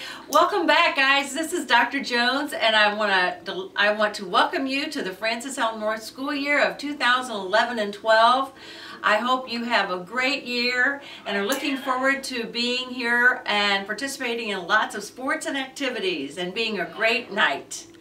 Welcome back, guys. This is Dr. Jones, and I want to welcome you to the Francis L. North school year of 2011 and 12. I hope you have a great year and are looking forward to being here and participating in lots of sports and activities and being a great night.